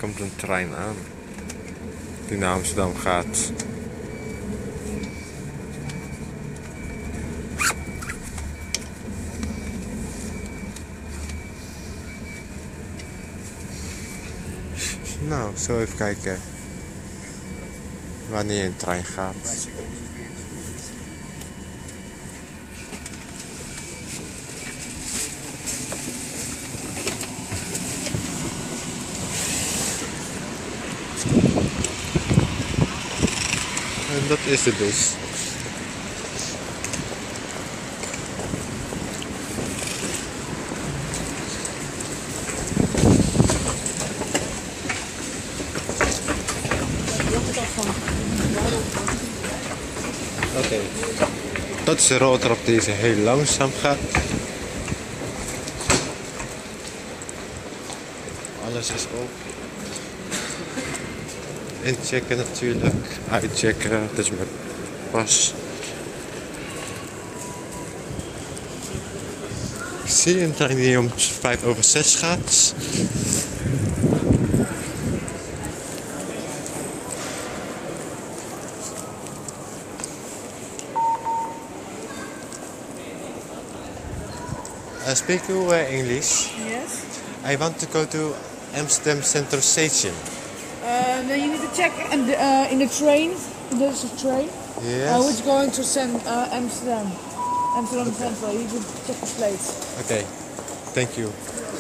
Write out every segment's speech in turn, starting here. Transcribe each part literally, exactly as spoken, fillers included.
komt een trein aan die naar Amsterdam gaat. Nou, zo even kijken wanneer een trein gaat. En dat is het dus. Oké, okay. Dat is de rood erop deze heel langzaam gaat. Alles is open. Inchecken natuurlijk, uitchecken, dat is mijn pas. Ik zie een trein die om vijf over zes gaat. Uh, speak you uh, English? Yes. I want to go to Amsterdam Central Station. Uh, then you need to check in the, uh, in the train. There's a train. Yes. Uh, which is going to San, uh, Amsterdam. Amsterdam Okay. Central. You need to check the plates. Okay, thank you.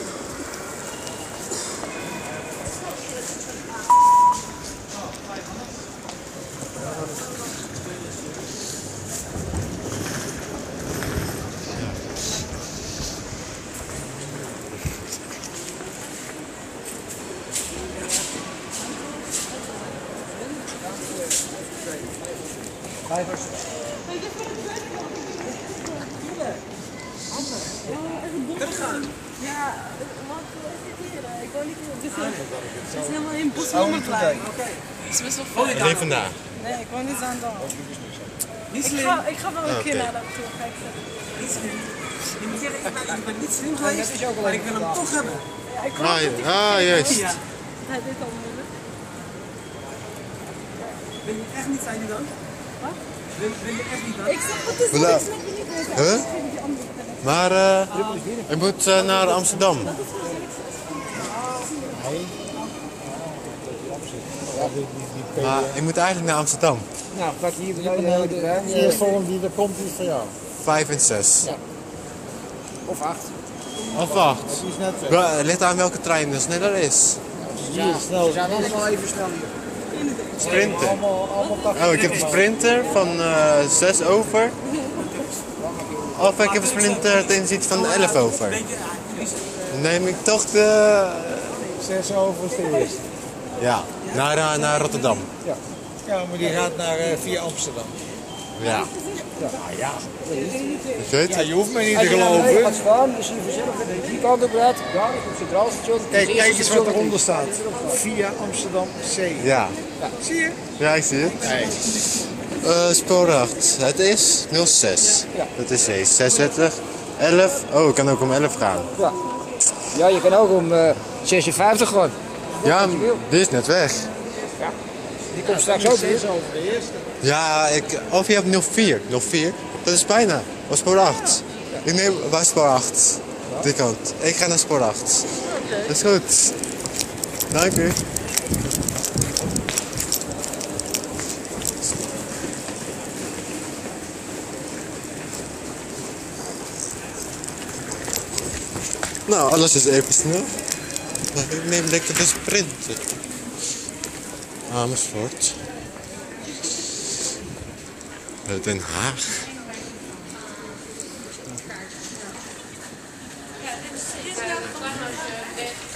Ja, wat is dit hier? Ik wil niet meer. Het is helemaal in Bosnommerplein. Het is best wel vol. Alleen vandaag. Nee, ik woon niet aan de hand. Ik ga, ik ga wel een keer Oké. naar naartoe. Kijk, Niet slim. Je moet zeggen, ik ben, ik ben niet slim geweest, maar ik wil hem toch hebben. ja, ik hoop Ah, dat ja. hij- ah juist. Ja. Hij dit al moeilijk. Wil je echt niet zijn nu dan? Wat? Wil, wil je echt niet dan? Ik zeg, wat is Hola. dat? Ik snap je niet meer. Huh? Ik geef die andere keer. Maar uh, ik moet uh, naar Amsterdam. Maar ik moet eigenlijk naar Amsterdam. Nou, pak hier beneden. De eerste volgende die er komt, is voor jou. Vijf en zes. Ja. Of acht. Of acht. Die is net weg. Wel, Het ligt aan welke trein er sneller is. Hier, snel. Ze zijn allemaal even snel hier. Sprinter. Allemaal, allemaal tachtig. Oh, ik heb de sprinter van uh, zes over. Of ik heb een sprinter ten inzien van elf over. Dan neem ik toch de... Zes over is de eerste. Ja, naar, uh, naar Rotterdam. Ja. Ja, maar die gaat naar, uh, via Amsterdam. Ja. Ja. Ik weet Ja, het. je hoeft mij niet Als te je naar beneden geloven. gaat staan, is je vanzelf die kant op rijdt, daar op het Centraal Station. Kijk, Dus kijk eerst eens het wat station eronder staat. Via Amsterdam C. Ja. Zie je? Ja, ik zie het. Nee. Uh, spoor acht. Het is nul zes. Ja. Dat is C. zesenzestig. elf. Oh, ik kan ook om elf gaan. Ja. Ja, je kan ook om uh, zesenvijftig gaan. Ja, die is net weg. Die komt straks ook weer. Zes over de eerste. Ja, ik... Of je hebt nul vier. nul vier? Dat is bijna. Of spoor acht. Ik neem... Waar is spoor acht? Die kant. Ik ga naar spoor acht. Dat is goed. Dank u. Nou, alles is even snel. Maar ik neem lekker de sprinter. Amersfoort. Den Haag. Ja, dit is de eerste dag vandaag.